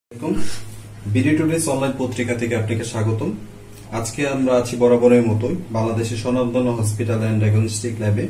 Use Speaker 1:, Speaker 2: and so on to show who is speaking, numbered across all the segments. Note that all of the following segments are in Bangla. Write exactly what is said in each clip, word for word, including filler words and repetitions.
Speaker 1: বিডি টুডেস অনলাইন পত্রিকা থেকে আপনাকে স্বাগতম। আজকে আমরা আছি বরাবরের মতোই বাংলাদেশের স্বনামধন্য হসপিটাল এন্ড ডায়াগনস্টিক ল্যাবে।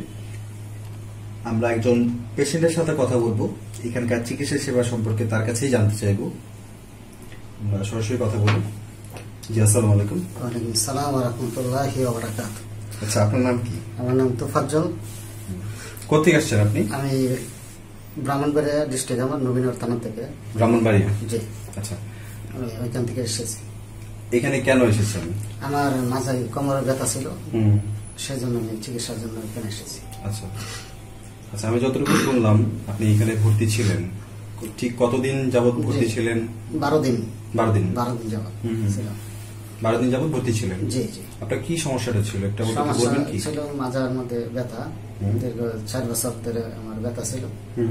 Speaker 1: আমরা একজন পেশেন্টের সাথে কথা বলবো, এখানকার চিকিৎসা সেবা সম্পর্কে তার কাছেই জানতে চাইবো। আমরা সরাসরি কথা বলি। জি, আসসালামু আলাইকুম।
Speaker 2: ওয়ালাইকুম আসসালাম ওয়া রাহমাতুল্লাহি ওয়া বারাকাতুহু।
Speaker 1: আচ্ছা, আপনার নাম কি?
Speaker 2: আমার নাম তোফাজ্জল।
Speaker 1: কোথেকে আসছেন আপনি?
Speaker 2: আমি ব্রাহ্মণবাড়িয়া ডিস্ট্রিক্ট, আমার নবীনগর থানা থেকে।
Speaker 1: ব্রাহ্মণবাড়িয়া?
Speaker 2: জি।
Speaker 1: আচ্ছা,
Speaker 2: আমি ওইখান থেকে এসেছি।
Speaker 1: এখানে কেন এসেছেন?
Speaker 2: আমার মাঝে কোমরে ব্যথা ছিল,
Speaker 1: হুম,
Speaker 2: সেজন্য আমি চিকিৎসার জন্য এখানে এসেছি।
Speaker 1: আচ্ছা আচ্ছা আমি যতটুকু শুনলাম আপনি এখানে ভর্তি ছিলেন, ঠিক কতদিন যাবত ভর্তি ছিলেন?
Speaker 2: বারো দিন।
Speaker 1: বারো দিন
Speaker 2: বারো দিন যাবত ছিলাম।
Speaker 1: বারো দিন যাবত ভর্তি ছিলেন?
Speaker 2: জি জি।
Speaker 1: আপনার কি সমস্যাটা ছিল একটা
Speaker 2: সমস্যা
Speaker 1: বলবেন কি?
Speaker 2: ছিল মাজার মধ্যে ব্যথা, দীর্ঘ চার বছর ধরে আমার ব্যথা ছিল।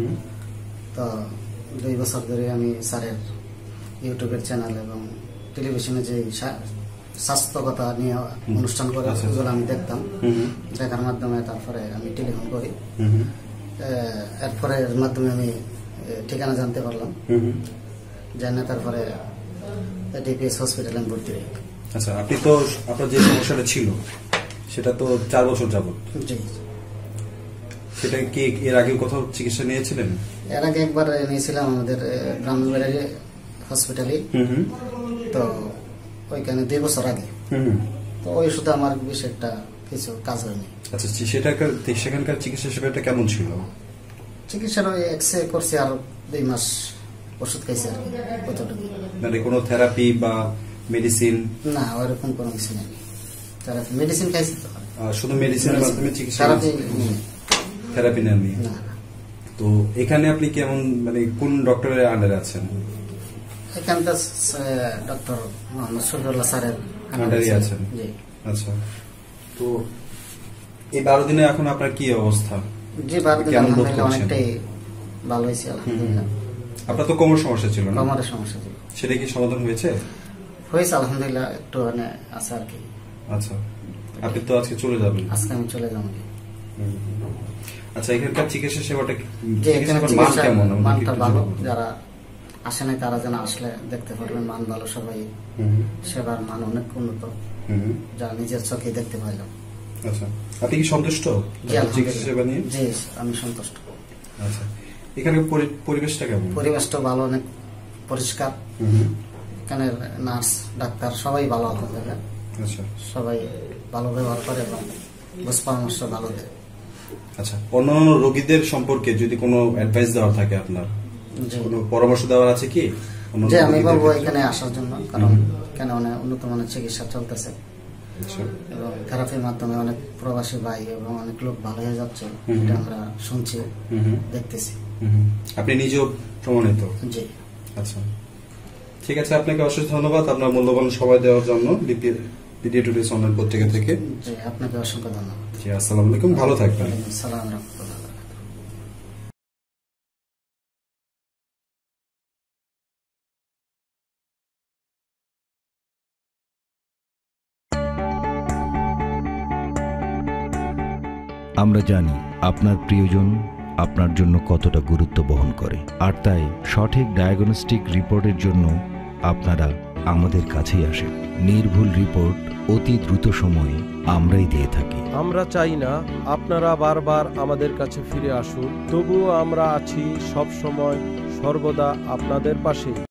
Speaker 2: তো দুই বছর ধরে আমি স্যারের ইউটিউবের চ্যানেল এবং টেলিভিশনে যে স্বাস্থ্যকতা নিয়ে অনুষ্ঠান করে ওগুলো আমি দেখতাম। দেখার মাধ্যমে তারপরে আমি টেলিফোন করি, এরপরে এর মাধ্যমে আমি ঠিকানা জানতে পারলাম, জানে তারপরে ডিপিএস হসপিটালে আমি ভর্তি হই।
Speaker 1: আচ্ছা, আপনি তো আপনার যে সমস্যাটা ছিল সেটা তো চার বছর যাবত।
Speaker 2: জি।
Speaker 1: সেটা কি এর আগে কোথাও চিকিৎসা নিয়েছিলেন?
Speaker 2: এর আগে একবার নিয়েছিলাম আমাদের ব্রাহ্মণবাড়িয়া হসপিটালে। তো ওইখানে দুই বছর আগে। তো ওই শুধু আমার বেশ একটা কিছু কাজ হয়নি।
Speaker 1: আচ্ছা, সেটাকার সেখানকার চিকিৎসা সেবাটা কেমন ছিল?
Speaker 2: চিকিৎসার ওই এক্সরে করছি, আর দুই মাস ওষুধ খাইছি আর কি, কতটুকু।
Speaker 1: মানে কোনো থেরাপি বা মেডিসিন? না,
Speaker 2: ওইরকম কোনো কিছু নেই। থেরাপি মেডিসিন খাইছি তো,
Speaker 1: শুধু মেডিসিনের মাধ্যমে চিকিৎসা?
Speaker 2: থেরাপি
Speaker 1: থেরাপি নেননি?
Speaker 2: না।
Speaker 1: তো এখানে আপনি কেমন, মানে কোন ডক্টরের আন্ডারে আছেন?
Speaker 2: এখানকার ডক্টর মোহাম্মদ শফিউল্লাহ স্যারের
Speaker 1: আন্ডারে আছেন? আচ্ছা, তো এই বারো দিনে এখন আপনার কি অবস্থা?
Speaker 2: জি, বারো দিনে আলহামদুলিল্লাহ অনেকটাই ভালো হয়েছে আলহামদুলিল্লাহ।
Speaker 1: আপনার তো কোমর সমস্যা ছিল না?
Speaker 2: কোমরের সমস্যা ছিল।
Speaker 1: সেটা কি সমাধান হয়েছে?
Speaker 2: হয়েছে আলহামদুলিল্লাহ, একটু মানে আছে আর কি।
Speaker 1: আচ্ছা, আপনি তো আজকে চলে যাবেন?
Speaker 2: আজকে আমি চলে যাবো।
Speaker 1: আচ্ছা, এখানকার চিকিৎসা সেবাটা
Speaker 2: মান কেমন? মানটা ভালো। যারা আসে নাই তারা যেন আসলে দেখতে পারবেন, মান ভালো। সবাই সেবার মান অনেক উন্নত, যা নিজের চোখে দেখতে পাইলাম।
Speaker 1: আচ্ছা, আপনি কি সন্তুষ্ট চিকিৎসা সেবা নিয়ে?
Speaker 2: জি, আমি সন্তুষ্ট।
Speaker 1: আচ্ছা, এখানে পরিবেশটা কেমন?
Speaker 2: পরিবেশটা ভালো, অনেক পরিষ্কার। এখানে নার্স ডাক্তার সবাই ভালো আলহামদুলিল্লাহ।
Speaker 1: আচ্ছা,
Speaker 2: সবাই ভালো ব্যবহার করে এবং বুঝ পরামর্শ ভালো দেয়।
Speaker 1: আচ্ছা, অন্যান্য রোগীদের সম্পর্কে যদি কোনো অ্যাডভাইস দেওয়ার থাকে, আপনার কোনো পরামর্শ দেওয়ার আছে কি?
Speaker 2: যে আমি বলবো এখানে আসার জন্য, কারণ এখানে অনেক উন্নত মানের চিকিৎসা চলতেছে এবং থেরাপির মাধ্যমে অনেক প্রবাসী ভাই এবং অনেক লোক ভালো হয়ে যাচ্ছে, এটা আমরা শুনছি, দেখতেছি।
Speaker 1: আপনি নিজেও প্রমাণিত?
Speaker 2: জি।
Speaker 1: আচ্ছা, ঠিক আছে, আপনাকে অশেষ ধন্যবাদ আপনার মূল্যবান সময় দেওয়ার জন্য বিডি টুডেস অনলাইন পত্রিকা থেকে।
Speaker 2: জি, আপনাকে অসংখ্য ধন্যবাদ।
Speaker 1: জি, আসসালামু আলাইকুম, ভালো থাকবেন।
Speaker 2: আসসালামু আলাইকুম।
Speaker 3: আমরা জানি আপনার প্রিয়জন আপনার জন্য কতটা গুরুত্ব বহন করে, আর তাই সঠিক ডায়াগনস্টিক রিপোর্টের জন্য আপনারা আমাদের কাছেই আসেন। নির্ভুল রিপোর্ট অতি দ্রুত সময়ে আমরাই দিয়ে থাকি।
Speaker 4: আমরা চাই না আপনারা বারবার আমাদের কাছে ফিরে আসুন, তবুও আমরা আছি সব সময় সর্বদা আপনাদের পাশে।